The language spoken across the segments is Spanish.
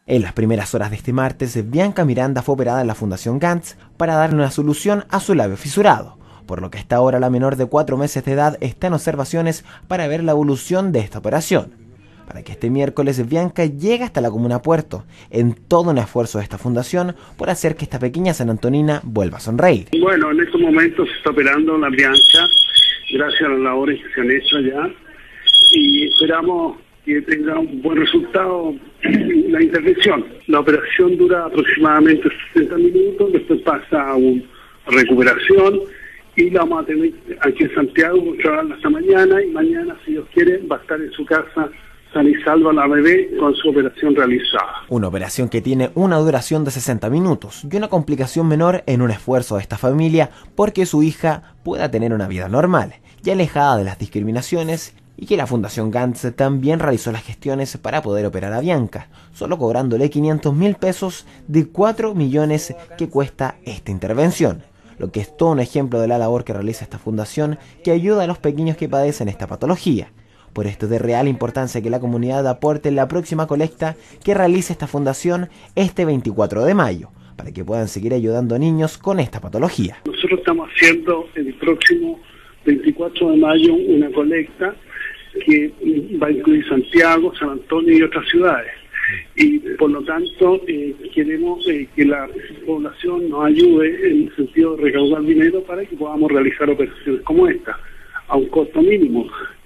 En las primeras horas de este martes, Bianca Miranda fue operada en la Fundación Gantz para darle una solución a su labio fisurado, por lo que hasta ahora la menor de 4 meses de edad está en observaciones para ver la evolución de esta operación. Para que este miércoles Bianca llegue hasta la comuna Puerto, en todo un esfuerzo de esta fundación por hacer que esta pequeña sanantonina vuelva a sonreír. Bueno, en estos momentos se está operando la Bianca, gracias a las labores que se han hecho allá, y esperamos que tenga un buen resultado la intervención. La operación dura aproximadamente 60 minutos, después pasa a una recuperación y la vamos a tener aquí en Santiago controlarla hasta mañana, y mañana, si Dios quiere, va a estar en su casa sana y salva la bebé con su operación realizada. Una operación que tiene una duración de 60 minutos y una complicación menor en un esfuerzo de esta familia porque su hija pueda tener una vida normal y alejada de las discriminaciones, y que la Fundación Gantz también realizó las gestiones para poder operar a Bianca, solo cobrándole 500.000 pesos de 4 millones que cuesta esta intervención, lo que es todo un ejemplo de la labor que realiza esta fundación que ayuda a los pequeños que padecen esta patología. Por esto es de real importancia que la comunidad aporte en la próxima colecta que realice esta fundación este 24 de mayo, para que puedan seguir ayudando a niños con esta patología. Nosotros estamos haciendo el próximo 24 de mayo una colecta que va a incluir Santiago, San Antonio y otras ciudades. Y por lo tanto queremos que la población nos ayude en el sentido de recaudar dinero para que podamos realizar operaciones como esta, a un costo mínimo.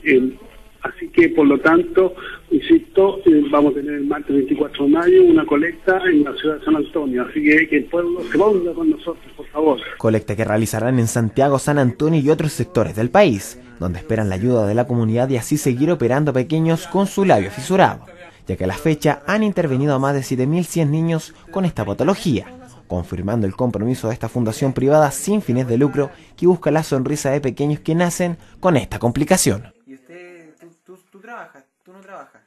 Así que, por lo tanto, insisto, vamos a tener el martes 24 de mayo una colecta en la ciudad de San Antonio. Así que el pueblo se ponga con nosotros, por favor. Colecta que realizarán en Santiago, San Antonio y otros sectores del país, donde esperan la ayuda de la comunidad y así seguir operando a pequeños con su labio fisurado, ya que a la fecha han intervenido a más de 7.100 niños con esta patología, confirmando el compromiso de esta fundación privada sin fines de lucro que busca la sonrisa de pequeños que nacen con esta complicación. ¿Y usted, tú trabajas? ¿Tú no trabajas?